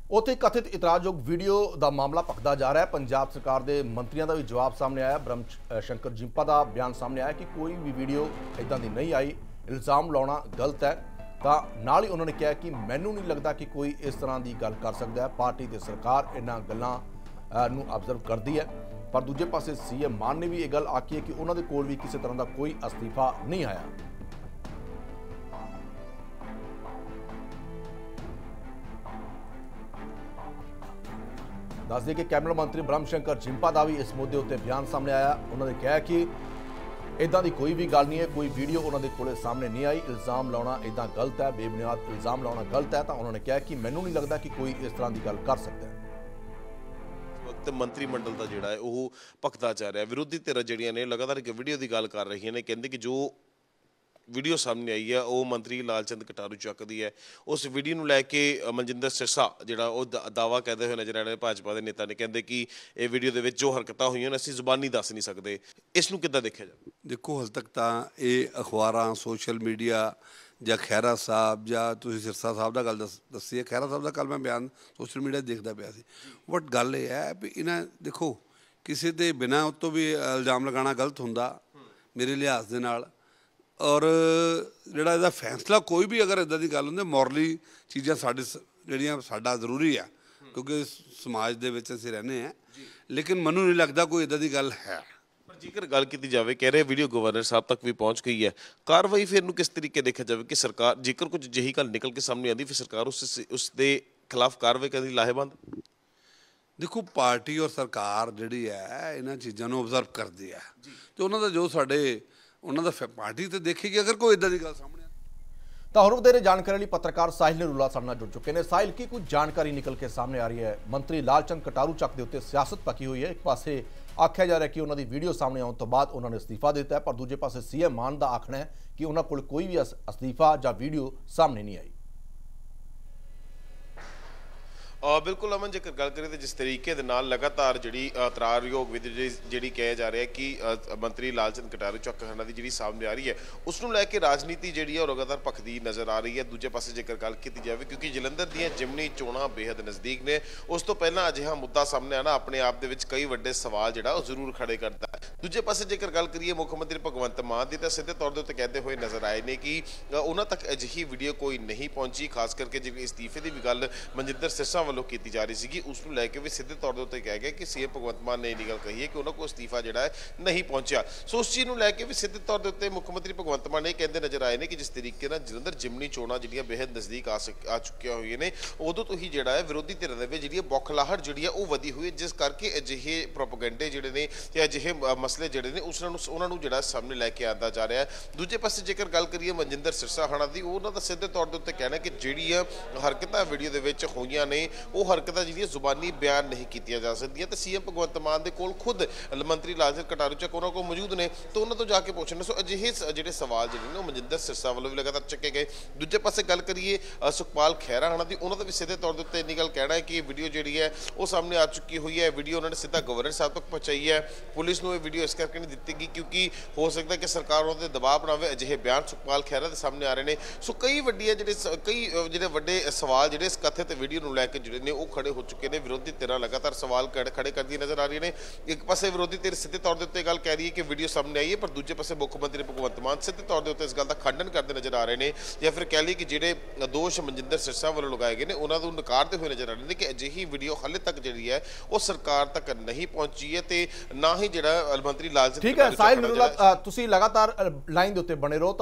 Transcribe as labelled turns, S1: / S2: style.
S1: ਉੱਥੇ ਕਥਿਤ ਇਤਰਾਜ਼ਯੋਗ ਵੀਡੀਓ ਦਾ ਮਾਮਲਾ ਭਖਦਾ ਜਾ ਰਿਹਾ ਹੈ। ਪੰਜਾਬ ਸਰਕਾਰ ਦੇ ਮੰਤਰੀਆਂ ਦਾ ਵੀ ਜਵਾਬ ਸਾਹਮਣੇ ਆਇਆ। ਬ੍ਰਹਮ ਸ਼ੰਕਰ ਜਿੰਪਾ ਦਾ ਬਿਆਨ ਸਾਹਮਣੇ ਆਇਆ ਕਿ ਕੋਈ ਵੀ ਵੀਡੀਓ ਇਦਾਂ ਦੀ ਨਹੀਂ ਆਈ, ਇਲਜ਼ਾਮ ਲਾਉਣਾ ਗਲਤ ਹੈ। ਤਾਂ ਨਾਲ ਹੀ ਉਹਨਾਂ ਨੇ ਕਿਹਾ ਕਿ ਮੈਨੂੰ ਨਹੀਂ ਲੱਗਦਾ ਕਿ ਕੋਈ ਇਸ ਤਰ੍ਹਾਂ ਦੀ ਗੱਲ ਕਰ ਸਕਦਾ ਹੈ। ਪਾਰਟੀ ਤੇ ਸਰਕਾਰ ਇਹਨਾਂ ਗੱਲਾਂ ਨੂੰ ਆਬਜ਼ਰਵ ਕਰਦੀ ਹੈ। ਪਰ ਦੂਜੇ ਪਾਸੇ ਸੀਐਮ ਮਾਨ ਨੇ ਵੀ ਇਹ ਗੱਲ ਆਖੀ ਹੈ ਕਿ ਉਹਨਾਂ ਦੇ ਕੋਲ ਵੀ ਕਿਸੇ ਤਰ੍ਹਾਂ ਦਾ ਕੋਈ ਅਸਤੀਫਾ ਨਹੀਂ ਆਇਆ। ਦੱਸ ਦੇ ਕਿ ਕੈਬਨਿਟ ਮੰਤਰੀ ਬ੍ਰਹਮ ਸ਼ੰਕਰ ਜਿੰਪਾ ਦਾ ਵੀ ਇਸ ਮੁੱਦੇ ਉੱਤੇ ਬਿਆਨ ਸਾਹਮਣੇ ਆਇਆ। ਉਹਨਾਂ ਨੇ ਕਿਹਾ ਕਿ ਇਦਾਂ ਦੀ ਕੋਈ ਵੀ ਗੱਲ ਨਹੀਂ ਹੈ, ਕੋਈ ਵੀਡੀਓ ਉਹਨਾਂ ਦੇ ਕੋਲੇ ਸਾਹਮਣੇ ਨਹੀਂ ਆਈ। ਇਲਜ਼ਾਮ ਲਾਉਣਾ ਇਦਾਂ ਗਲਤ ਹੈ, ਬੇਬੁਨਿਆਦ ਇਲਜ਼ਾਮ ਲਾਉਣਾ ਗਲਤ ਹੈ। ਤਾਂ ਉਹਨਾਂ ਨੇ ਕਿਹਾ ਕਿ ਮੈਨੂੰ ਨਹੀਂ ਲੱਗਦਾ ਕਿ ਕੋਈ ਇਸ ਤਰ੍ਹਾਂ ਦੀ ਗੱਲ ਕਰ ਸਕਦਾ ਹੈ।
S2: वक्त मंत्रिमंडल का जोड़ा है वह भखदा जा रहा है। विरोधी धिरां जिहड़ियां ने लगातार एक वीडियो की गल कर रही ने, कहते कि जो वीडियो सामने आई है वह मंत्री लालचंद कटारू चक दी है। उस वीडियो को लैके मनजिंदर सिरसा जिहड़ा दावा कहते हुए नजर आ रहे भाजपा के नेता ने, कहते कि ये वीडियो के जो हरकतां हुई असीं जुबानी दस नहीं सकते। इसनूं किद्दां देखिया जाए?
S3: देखो हल तक तो ये अखबारां सोशल मीडिया ਜਾਂ ਖਹਿਰਾ ਸਾਹਿਬ ਜਾਂ ਤੁਸੀਂ ਸਿਰਸਾ ਸਾਹਿਬ ਦਾ ਗੱਲ ਦੱਸੀ ਹੈ। ਖਹਿਰਾ ਸਾਹਿਬ ਦਾ ਕੱਲ੍ਹ ਮੈਂ ਬਿਆਨ ਸੋਸ਼ਲ ਮੀਡੀਆ ਦੇਖਦਾ ਪਿਆ ਸੀ। ਬਟ ਗੱਲ ਇਹ ਹੈ ਵੀ ਇਹਨਾਂ ਦੇਖੋ ਕਿਸੇ 'ਤੇ ਬਿਨਾਂ ਉਹ ਤੋਂ ਵੀ ਇਲਜ਼ਾਮ ਲਗਾਉਣਾ ਗਲਤ ਹੁੰਦਾ ਮੇਰੇ ਲਿਹਾਜ਼ ਦੇ ਨਾਲ। ਔਰ ਜਿਹੜਾ ਇਹਦਾ ਫੈਸਲਾ ਕੋਈ ਵੀ ਅਗਰ ਇੱਦਾਂ ਦੀ ਗੱਲ ਹੁੰਦੀ, ਮੋਰਲੀ ਚੀਜ਼ਾਂ ਸਾਡੇ ਜਿਹੜੀਆਂ ਸਾਡਾ ਜ਼ਰੂਰੀ ਆ ਕਿਉਂਕਿ ਸਮਾਜ ਦੇ ਵਿੱਚ ਅਸੀਂ ਰਹਿੰਦੇ ਹਾਂ। ਲੇਕਿਨ ਮੈਨੂੰ ਨਹੀਂ ਲੱਗਦਾ ਕੋਈ ਇੱਦਾਂ ਦੀ ਗੱਲ ਹੈ।
S2: जेकर गल की जाए, कह रहे वीडियो गवर्नर साहब तक भी पहुँच गई है, कार्रवाई फिर किस तरीके देखा जाए कि सरकार जेकर कुछ अजिही गल निकल के सामने आती फिर सरकार उसके खिलाफ कार्रवाई करने लाहेबंद?
S3: देखो पार्टी और सरकार जिहड़ी है इन्हां चीज़ों नूं ऑब्जर्व करती है तो उन्हां दा जो साडे उन्हां दा पार्टी तो देखेगी अगर कोई इदां दी गल सामने।
S1: ਤਾਂ ਹੋਰ ਵਧੇਰੇ ਜਾਣਕਾਰੀ ਲਈ ਪੱਤਰਕਾਰ ਸਾਹਿਲ ਨਿਰੂਲਾ ਸਾਡੇ ਨਾਲ ਜੁੜ ਚੁੱਕੇ ਨੇ। ਸਾਹਿਲ, ਕੀ ਕੁਝ ਜਾਣਕਾਰੀ ਨਿਕਲ ਕੇ ਸਾਹਮਣੇ ਆ ਰਹੀ ਹੈ? ਮੰਤਰੀ ਲਾਲਚੰਦ ਕਟਾਰੂ ਚੱਕ ਦੇ ਉੱਤੇ ਸਿਆਸਤ ਪੱਕੀ ਹੋਈ ਹੈ। ਇੱਕ ਪਾਸੇ ਆਖਿਆ ਜਾ ਰਿਹਾ ਕਿ ਉਹਨਾਂ ਦੀ ਵੀਡੀਓ ਸਾਹਮਣੇ ਆਉਣ ਤੋਂ ਬਾਅਦ ਉਹਨਾਂ ਨੇ ਅਸਤੀਫਾ ਦਿੱਤਾ ਹੈ, ਪਰ ਦੂਜੇ ਪਾਸੇ ਸੀਐਮ ਮਾਨ ਦਾ ਆਖਣਾ ਹੈ ਕਿ ਉਹਨਾਂ ਕੋਲ ਕੋਈ ਵੀ ਅਸਤੀਫਾ ਜਾਂ ਵੀਡੀਓ ਸਾਹਮਣੇ ਨਹੀਂ ਆਈ।
S2: बिल्कुल अमन, जेकर गल करें तो जिस तरीके दे नाल लगातार जी इतरारयोग विधि जी कहा जा रहा है कि मंत्री लालचंद कटारू चक की जी सामने आ रही है, उसनों लैके राजनीति जी लगातार भखदी नज़र आ रही है। दूजे पासे जेकर गल की जाए क्योंकि जलंधर दी जिमनी चोणां बेहद नज़दीक ने, उस तो पहला अजिहा मुद्दा सामने आना अपने आप दे विच कई वड्डे सवाल जिहड़ा जरूर खड़े करता है। दूजे पासे जेकर गल करिए मुख्यमंत्री भगवंत मान की, तो सीधे तौर पर कहते हुए नज़र आए ने कि उन्हां तक अजिही वीडियो कोई नहीं पहुंची। खास करके जी इस्तीफे की भी गल मनजिंदर सिरसा ਵੱਲੋਂ ਕੀਤੀ ਜਾ ਰਹੀ ਸੀਗੀ, ਉਸ ਨੂੰ ਲੈ ਕੇ ਵੀ ਸਿੱਧੇ ਤੌਰ ਦੇ ਉੱਤੇ ਕਿਹਾ ਗਿਆ ਕਿ ਸੀਐਮ ਭਗਵੰਤ ਮਾਨ ਨੇ ਇਹ ਗੱਲ ਕਹੀ ਹੈ ਕਿ ਉਹਨਾਂ ਕੋਲ ਅਸਤੀਫਾ ਜਿਹੜਾ ਹੈ ਨਹੀਂ ਪਹੁੰਚਿਆ। ਸੋ ਉਸ ਚੀਜ਼ ਨੂੰ ਲੈ ਕੇ ਵੀ ਸਿੱਧੇ ਤੌਰ ਦੇ ਉੱਤੇ ਮੁੱਖ ਮੰਤਰੀ ਭਗਵੰਤ ਮਾਨ ਇਹ ਕਹਿੰਦੇ ਨਜ਼ਰ ਆਏ ਨੇ ਕਿ ਜਿਸ ਤਰੀਕੇ ਨਾਲ ਜਲੰਧਰ ਜਿਮਨੀ ਚੋਣਾਂ ਜਿਹੜੀਆਂ ਬੇਹਦ ਨਜ਼ਦੀਕ ਆ ਚੁੱਕੀਆਂ ਹੋਈਆਂ ਨੇ, ਉਦੋਂ ਤੋਂ ਹੀ ਜਿਹੜਾ ਹੈ ਵਿਰੋਧੀ ਧਿਰ ਦੇ ਵਿੱਚ ਜਿਹੜੀ ਬੌਖਲਾਹਟ ਜਿਹੜੀ ਹੈ ਉਹ ਵਧੀ ਹੋਈ ਹੈ, ਜਿਸ ਕਰਕੇ ਅਜਿਹੇ ਪ੍ਰੋਪੇਗੈਂਡੇ ਜਿਹੜੇ ਨੇ ਜਾਂ ਅਜਿਹੇ ਮਸਲੇ ਜਿਹੜੇ ਨੇ ਉਹਨਾਂ ਨੂੰ ਜਿਹੜਾ ਸਾਹਮਣੇ ਲੈ ਕੇ ਆਉਂਦਾ ਜਾ ਰਿਹਾ ਹੈ। ਦੂਜੇ ਪਾਸੇ ਜੇਕਰ ਗੱਲ ਕਰੀਏ ਮਨਜਿੰਦਰ ਸਿਰਸਾ ਹਾਣਾ ਦੀ, ਉਹਨਾਂ ਦਾ ਸਿੱਧੇ ਤੌਰ ਦੇ ਉੱਤੇ ਕਹਿਣਾ ਕਿ ਜਿਹੜੀਆਂ ਹਰਕਤਾਂ ਵੀਡੀਓ ਦੇ ਵਿੱਚ ਹੋਈਆਂ ਨੇ ਉਹ ਹਰਕਤਾਂ ਜਿਹੜੀਆਂ ਜ਼ੁਬਾਨੀ ਬਿਆਨ ਨਹੀਂ ਕੀਤੀਆਂ ਜਾ ਸਕਦੀਆਂ। ਤੇ ਸੀਐਮ ਭਗਵੰਤ ਮਾਨ ਦੇ ਕੋਲ ਖੁਦ ਮੰਤਰੀ ਲਾਲਚੰਦ ਕਟਾਰੂ ਚੱਕ ਉਹਨਾਂ ਕੋਲ ਮੌਜੂਦ ਨੇ, ਤਾਂ ਉਹਨਾਂ ਤੋਂ ਜਾ ਕੇ ਪੁੱਛਣ। ਸੋ ਅਜਿਹੇ ਜਿਹੜੇ ਸਵਾਲ ਜਿਹੜੇ ਨੇ ਉਹ ਮਨਜਿੰਦਰ ਸਿਰਸਾ ਵੱਲੋਂ ਵੀ ਲਗਾਤਾਰ ਚੱਕੇ ਗਏ। ਦੂਜੇ ਪਾਸੇ ਗੱਲ ਕਰੀਏ ਸੁਖਪਾਲ ਖਹਿਰਾ ਹਾਣਾ ਦੀ, ਉਹਨਾਂ ਦਾ ਵੀ ਸਿੱਧੇ ਤੌਰ ਦੇ ਉੱਤੇ ਇੰਨੀ ਗੱਲ ਕਹਿਣਾ ਹੈ ਕਿ ਇਹ ਵੀਡੀਓ ਜਿਹੜੀ ਹੈ ਉਹ ਸਾਹਮਣੇ ਆ ਚੁੱਕੀ ਹੋਈ ਹੈ। ਵੀਡੀਓ ਉਹਨਾਂ ਨੇ ਸਿੱਧਾ ਗਵਰਨਰ ਸਾਹਿਬ ਤੱਕ ਪਹੁੰਚਾਈ ਹੈ। ਪੁਲਿਸ ਨੂੰ ਇਹ ਵੀਡੀਓ ਇਸ ਕਰਕੇ ਨਹੀਂ ਦਿੱਤੀ ਗਈ ਕਿਉਂਕਿ ਹੋ ਸਕਦਾ ਕਿ ਸਰਕਾਰ ਉਹਨਾਂ 'ਤੇ ਦਬਾਅ ਬਣਾਵੇ। ਅਜਿਹੇ ਬਿਆਨ ਸੁਖਪਾਲ ਖਹਿਰਾ ਦੇ ਸਾਹਮਣੇ ਆ ਰਹੇ ਨੇ। ਸੋ ਕਈ ਵੱਡੇ ਸਵਾਲ ਜਿਹੜੇ ਇਸ ਕਥਿਤ ਵੀਡੀਓ ਨੂੰ ਲੈ ਕੇ ਜਿਹੜੇ ਨੇ ਉਹ ਖੜੇ ਹੋ ਚੁੱਕੇ ਨੇ। ਵਿਰੋਧੀ ਧਿਰਾਂ लगातार सवाल खड़े करती नजर आ रही ने। एक पासे विरोधी धिर सीधे तौर पर गल कह रही है कि वीडियो सामने आई है, पर दूजे पासे मुख्यमंत्री भगवंत मान सीधे तौर पर इस गल का खंडन करते नजर आ रहे हैं, या फिर कह लीए कि जिहड़े दोष मनजिंदर सिरसा वालों लगाए गए हैं उन्होंने नकारते हुए नजर आ रहे हैं कि अजिही वीडियो हाले तक जी है वो सरकार तक नहीं पहुंची है, तो ना ही जिहड़ा मंत्री लालचंद।
S1: ठीक है साहिल निरूला, तुसीं लगातार लाइन दे उत्ते बने रहो।